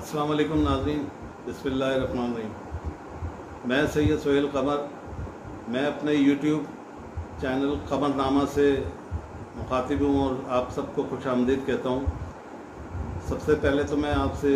अस्सलाम वालेकुम नाज़रीन, बिस्मिल्लाहिर्रहमानिर्रहीम। मैं सैयद सोहेल कमर, मैं अपने यूट्यूब चैनल कमरनामा से मुखातिब हूँ और आप सबको खुश आमदीद कहता हूँ। सबसे पहले तो मैं आपसे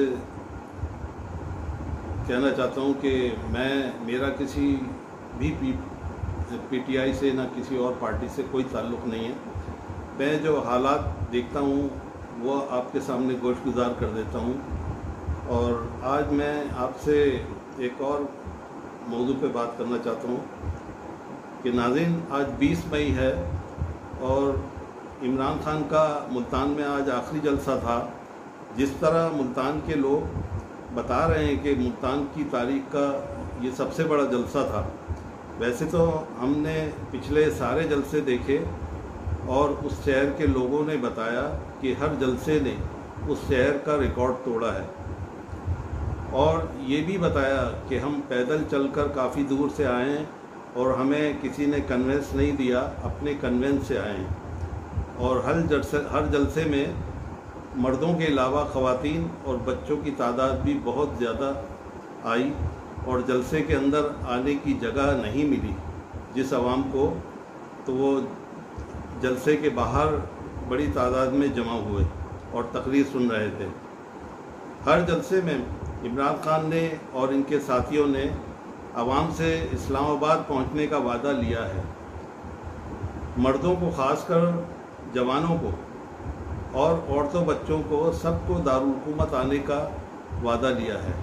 कहना चाहता हूँ कि मेरा किसी भी पीटीआई से ना किसी और पार्टी से कोई ताल्लुक़ नहीं है। मैं जो हालात देखता हूँ वो आपके सामने गोशगुजार कर देता हूँ। और आज मैं आपसे एक और मौजू पे बात करना चाहता हूँ कि नाज़रीन, आज 20 मई है और इमरान खान का मुल्तान में आज आखिरी जलसा था। जिस तरह मुल्तान के लोग बता रहे हैं कि मुल्तान की तारीख का ये सबसे बड़ा जलसा था, वैसे तो हमने पिछले सारे जलसे देखे और उस शहर के लोगों ने बताया कि हर जलसे ने उस शहर का रिकॉर्ड तोड़ा है। और ये भी बताया कि हम पैदल चलकर काफ़ी दूर से आए हैं और हमें किसी ने कन्वेंस नहीं दिया, अपने कन्वेंस से आए हैं। और हर जलसे में मर्दों के अलावा ख़वातीन और बच्चों की तादाद भी बहुत ज़्यादा आई और जलसे के अंदर आने की जगह नहीं मिली जिस आवाम को, तो वो जलसे के बाहर बड़ी तादाद में जमा हुए और तकरीर सुन रहे थे। हर जलसे में इमरान खान ने और इनके साथियों ने आवाम से इस्लामाबाद पहुंचने का वादा लिया है। मर्दों को, ख़ासकर जवानों को और औरतों बच्चों को, सबको दारुल हुकूमत आने का वादा लिया है।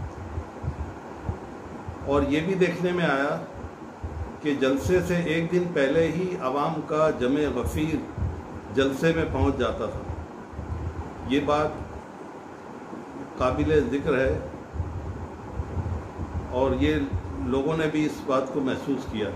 और ये भी देखने में आया कि जलसे से एक दिन पहले ही आवाम का जमे गफ़ीर जलसे में पहुंच जाता था। ये बात काबिल ज़िक्र है और ये लोगों ने भी इस बात को महसूस किया।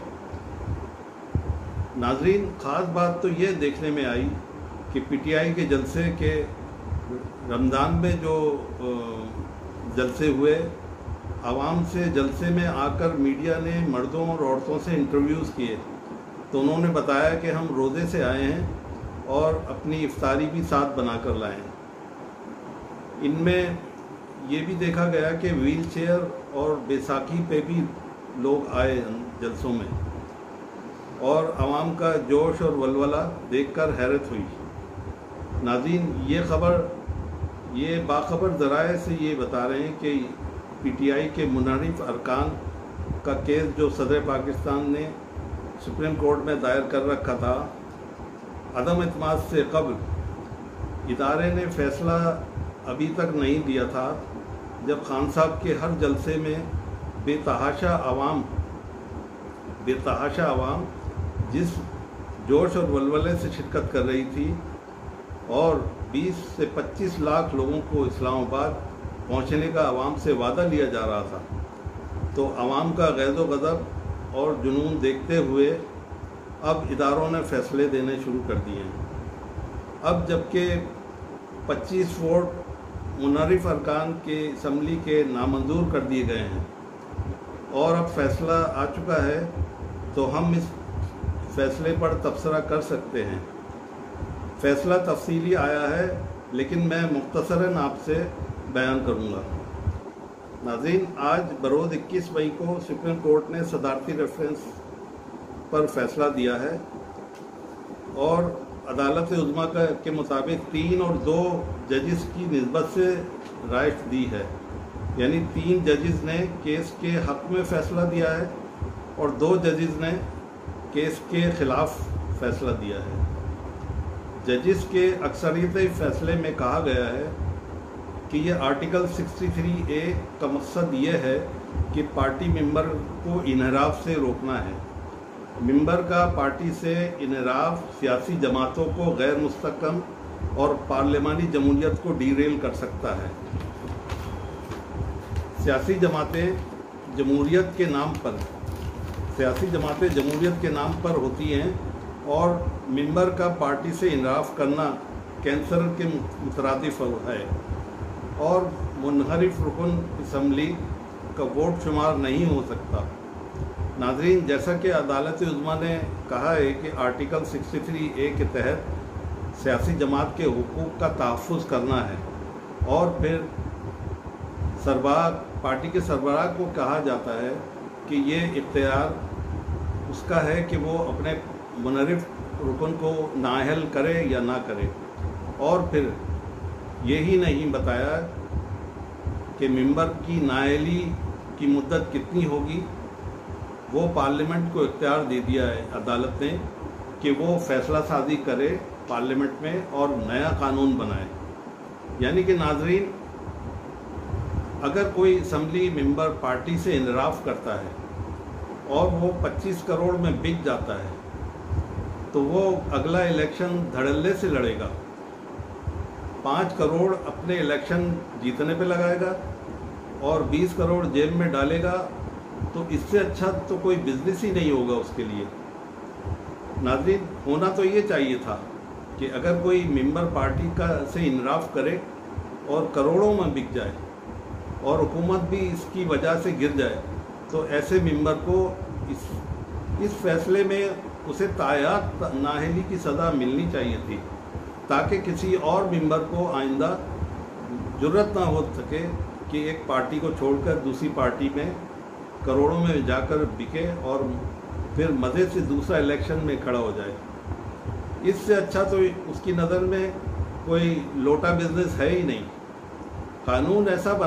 नाज़रीन, ख़ास बात तो ये देखने में आई कि पीटीआई के जलसे के रमज़ान में जो जलसे हुए, आवाम से जलसे में आकर मीडिया ने मर्दों और औरतों से इंटरव्यूज़ किए तो उन्होंने बताया कि हम रोज़े से आए हैं और अपनी इफ्तारी भी साथ बना कर लाए हैं। इनमें ये भी देखा गया कि व्हील चेयर और बैसाखी पे भी लोग आए जलसों में और आवाम का जोश और वलवला देखकर हैरत हुई। नाज़रीन, ये बाखबर ज़राए से ये बता रहे हैं कि पीटीआई के मुनहरिफ अरकान का केस जो सदर पाकिस्तान ने सुप्रीम कोर्ट में दायर कर रखा था, अदम एतमाद से कबल इदारे ने फ़ैसला अभी तक नहीं दिया था। जब खान साहब के हर जलसे में बेतहाशा आवाम जिस जोश और वलवले से शिरकत कर रही थी और 20 से 25 लाख लोगों को इस्लामाबाद पहुंचने का आवाम से वादा लिया जा रहा था, तो आवाम का गैज़ो गज़ब और जुनून देखते हुए अब इदारों ने फ़ैसले देने शुरू कर दिए हैं। अब जबकि 25 वोट मुनहरिफ अरकान के असम्बली के नामंजूर कर दिए गए हैं और अब फ़ैसला आ चुका है, तो हम इस फ़ैसले पर तबसरा कर सकते हैं। फ़ैसला तफसीली आया है लेकिन मैं मुख्तसरन आपसे बयान करूँगा। नाज़रीन, आज बरोज़ 21 मई को सुप्रीम कोर्ट ने सदारती रेफरेंस पर फ़ैसला दिया है और अदालत उज़्मा के मुताबिक 3 और 2 जजिस की निस्बत से राय दी है। यानी 3 जजिस ने केस के हक़ में फ़ैसला दिया है और 2 जजिस ने केस के ख़िलाफ़ फ़ैसला दिया है। जजिस के अक्सरियती फ़ैसले में कहा गया है कि ये आर्टिकल 63A का मकसद ये है कि पार्टी मेंबर को इनहराफ से रोकना है। मेंबर का पार्टी से इनहराफ सियासी जमातों को गैर मुस्तकम और पार्लिमानी जमहूरियत को डीरेल कर सकता है। सियासी जमातें जमहूरियत के नाम पर होती हैं और मेंबर का पार्टी से इनहराफ करना कैंसर के मुतरादिफ है और मुनहरिफ रुकन असम्बली का वोट शुमार नहीं हो सकता। नाज़रीन, जैसा कि अदालत उज़्मा ने कहा है कि आर्टिकल 63A के तहत सियासी जमात के हुकूक का तहफ़्फ़ुज़ करना है और फिर सरबराह पार्टी के सरबराह को कहा जाता है कि ये इख्तियार उसका है कि वो अपने मुनरिफ रुकन को नाअहल करे या ना करे, और फिर यही नहीं बताया कि मेंबर की नाअहली की मुद्दत कितनी होगी। वो पार्लियामेंट को इख्तियार दे दिया है अदालत ने कि वो फैसला साजी करे पार्लियामेंट में और नया कानून बनाए। यानी कि नाजरीन, अगर कोई असम्बली मेंबर पार्टी से इनराफ करता है और वो 25 करोड़ में बिक जाता है तो वो अगला इलेक्शन धड़ल्ले से लड़ेगा, 5 करोड़ अपने इलेक्शन जीतने पे लगाएगा और 20 करोड़ जेब में डालेगा। तो इससे अच्छा तो कोई बिजनेस ही नहीं होगा उसके लिए। नाज़रीन, होना तो ये चाहिए था कि अगर कोई मेंबर पार्टी का से इनराफ करे और करोड़ों में बिक जाए और हुकूमत भी इसकी वजह से गिर जाए, तो ऐसे मेंबर को इस फैसले में उसे तायात नाअहली की सज़ा मिलनी चाहिए थी, ताकि किसी और मेंबर को आइंदा जुर्रत ना हो सके कि एक पार्टी को छोड़कर दूसरी पार्टी में करोड़ों में जाकर बिके और फिर मज़े से दूसरा इलेक्शन में खड़ा हो जाए। इससे अच्छा तो उसकी नज़र में कोई लोटा बिजनेस है ही नहीं। कानून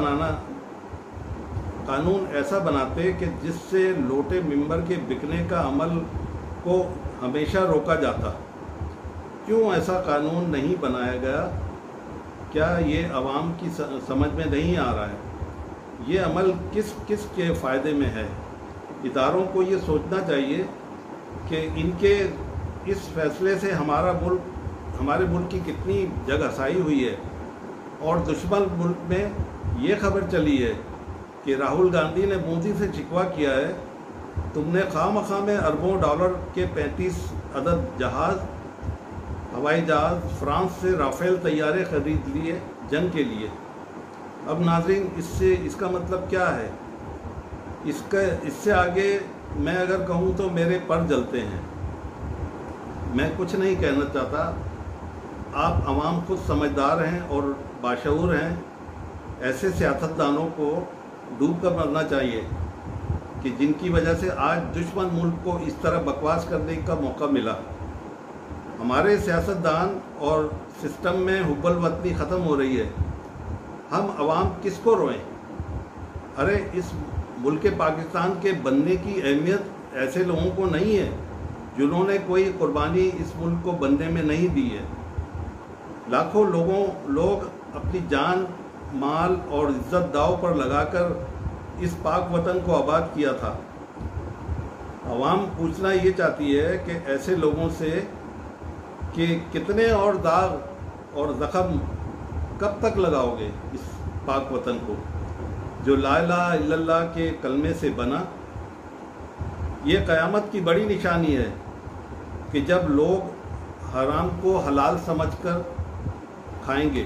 ऐसा बनाते कि जिससे लोटे मेंबर के बिकने का अमल को हमेशा रोका जाता। क्यों ऐसा कानून नहीं बनाया गया? क्या ये आवाम की समझ में नहीं आ रहा है? ये अमल किस किस के फ़ायदे में है? इदारों को ये सोचना चाहिए कि इनके इस फैसले से हमारे मुल्क की कितनी जगहसाई हुई है। और दुश्मन मुल्क में ये खबर चली है कि राहुल गांधी ने मोदी से शिकवा किया है, तुमने खामखा में अरबों डॉलर के 35 अदद हवाई जहाज़ फ्रांस से राफेल तैयारे ख़रीद लिए जंग के लिए। अब नाज़रीन, इसका मतलब क्या है? इससे आगे मैं अगर कहूँ तो मेरे पर जलते हैं। मैं कुछ नहीं कहना चाहता। आप आवाम खुद समझदार हैं और बाशऊर हैं। ऐसे सियासतदानों को डूब कर मरना चाहिए कि जिनकी वजह से आज दुश्मन मुल्क को इस तरह बकवास करने का मौका मिला। हमारे सियासतदान और सिस्टम में हुब्बल वतनी ख़त्म हो रही है। हम आवाम किसको रोएं? अरे, इस मुल्क पाकिस्तान के बनने की अहमियत ऐसे लोगों को नहीं है जिन्होंने कोई कुर्बानी इस मुल्क को बनने में नहीं दी है। लाखों लोग अपनी जान, माल और इज्जत दांव पर लगाकर इस पाक वतन को आबाद किया था। आवाम पूछना ये चाहती है कि ऐसे लोगों से कि कितने और दाग और ज़ख़म कब तक लगाओगे इस पाक वतन को जो ला इलाहा इल्लल्लाह के कलमे से बना। ये क़यामत की बड़ी निशानी है कि जब लोग हराम को हलाल समझकर खाएंगे।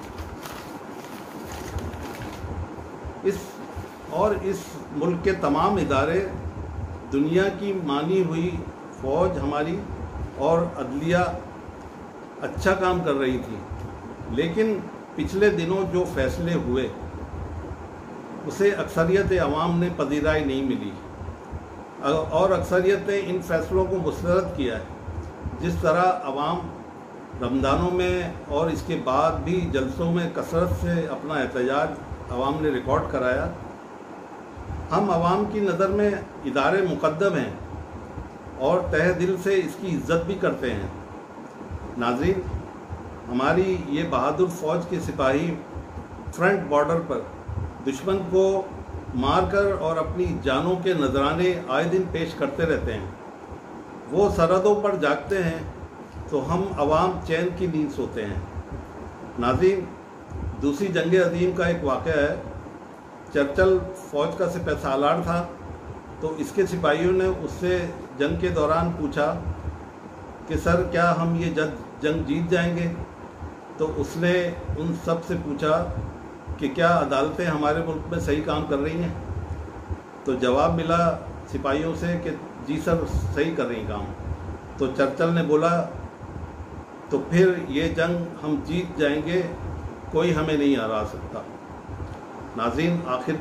इस मुल्क के तमाम इदारे, दुनिया की मानी हुई फ़ौज हमारी और अदलिया अच्छा काम कर रही थी, लेकिन पिछले दिनों जो फैसले हुए उसे अक्सरियत अवाम ने पजीराई नहीं मिली और अक्सरियत ने इन फैसलों को मुस्तरद किया है। जिस तरह अवाम रमज़ानों में और इसके बाद भी जलसों में कसरत से अपना एहतजाज अवाम ने रिकॉर्ड कराया। हम अवाम की नज़र में इदारे मुक़द्दम हैं और तहे दिल से इसकी इज़्ज़त भी करते हैं। नाज़रीन, हमारी ये बहादुर फ़ौज के सिपाही फ्रंट बॉर्डर पर दुश्मन को मारकर और अपनी जानों के नजराने आए दिन पेश करते रहते हैं। वो सरहदों पर जागते हैं तो हम अवाम चैन की नींद सोते हैं। नाज़रीन, दूसरी जंग अज़ीम का एक वाक़या है। चर्चिल फ़ौज का सिपह सालार था तो इसके सिपाहियों ने उससे जंग के दौरान पूछा कि सर, क्या हम ये जंग जीत जाएंगे? तो उसने उन सब से पूछा कि क्या अदालतें हमारे मुल्क में सही काम कर रही हैं? तो जवाब मिला सिपाहियों से कि जी सर, सही कर रही काम। तो चर्चिल ने बोला, तो फिर ये जंग हम जीत जाएंगे, कोई हमें नहीं हरा सकता। ناظرین،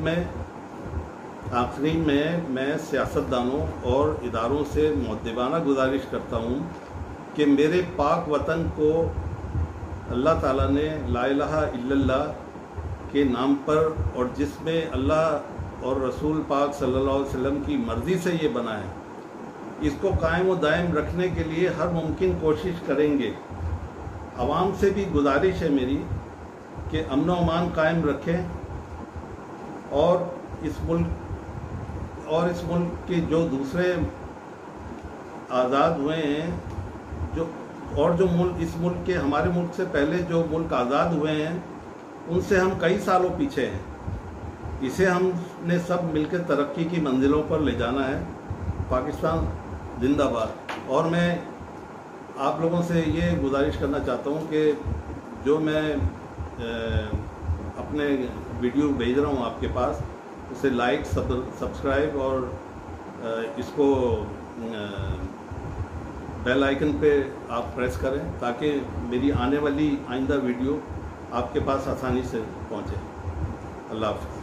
آخری میں سیاستدانوں اور اداروں سے مؤدبانہ گزارش کرتا ہوں کہ میرے پاک وطن کو اللہ تعالیٰ نے لا الہ الا اللہ کے نام پر، اور جس میں اللہ اور رسول پاک صلی اللہ علیہ وسلم کی مرضی سے یہ بنا ہے، اس کو قائم و دائم رکھنے کے لیے ہر ممکن کوشش کریں گے۔ عوام سے بھی گزارش ہے میری کہ امن و امان قائم رکھیں، اور اس ملک کے جو دوسرے آزاد ہوئے ہیں، جو ملک کے ہمارے ملک سے پہلے جو ملک آزاد ہوئے ہیں، ان سے ہم کئی سالوں پیچھے ہیں۔ اسے ہم نے سب مل کے ترقی کی منزلوں پر لے جانا ہے۔ پاکستان زندہ باد۔ اور میں آپ لوگوں سے یہ گزارش کرنا چاہتا ہوں کہ جو میں اپنے ویڈیو بھیج رہا ہوں آپ کے پاس، اسے لائک، سبسکرائب اور اس کو بیل آئیکن پہ آپ پریس کریں تاکہ میری آنے والی آئندہ ویڈیو آپ کے پاس آسانی سے پہنچے۔ اللہ حافظ۔